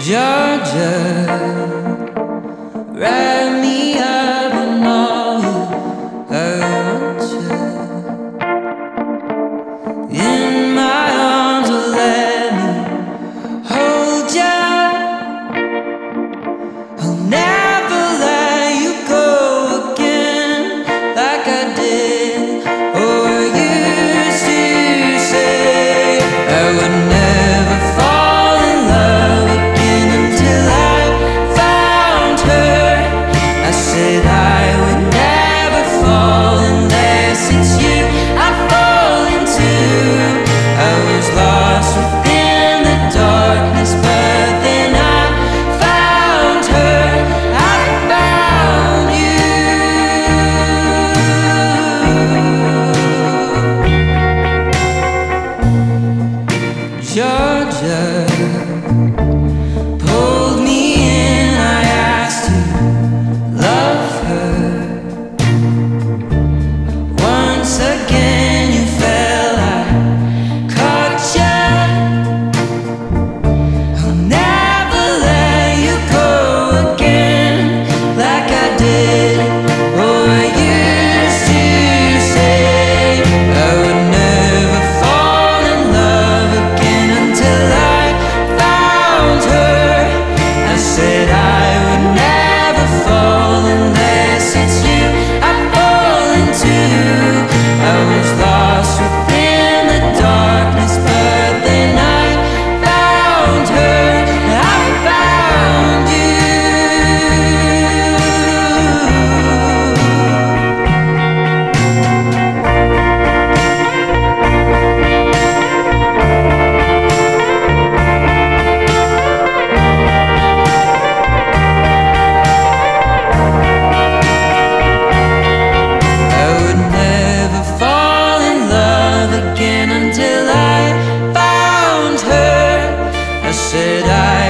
Georgia, wrap me up in all you want to. In my arms, will let me hold ya. I'll never let you go again, like I did or used to say. I would never fall in love again until I found her. I said I would never fall unless it's you I fall into. I was lost within the darkness, but then I found her. I found you. Georgia pulled me in, I asked to love her. Once again you fell, I caught ya. I'll never let you go again, like I did or used to say. I would never fall in love again until I found her. I said I would never fall unless it's you I fall into. I was lost within the darkness, but then I found her. I found you. I would never fall in love again until I found her. I said I